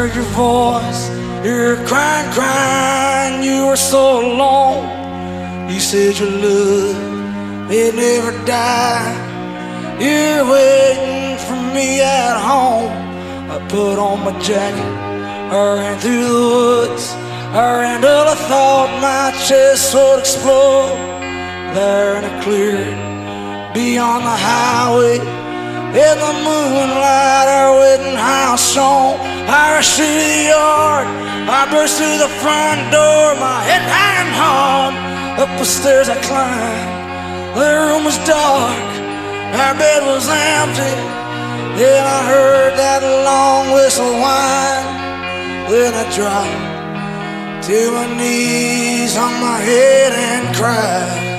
heard your voice. You're crying, crying, you were so alone. You said your love, it never died. You're waiting for me at home. I put on my jacket, I ran through the woods. I ran till I thought my chest would explode. There in a clearing, beyond the highway, in the moonlight, our wedding house shone. I rushed through the yard, I burst through the front door, my head hanging hard. Up the stairs I climbed, the room was dark, our bed was empty. Then I heard that long whistle whine. Then I dropped to my knees, on my head and cried.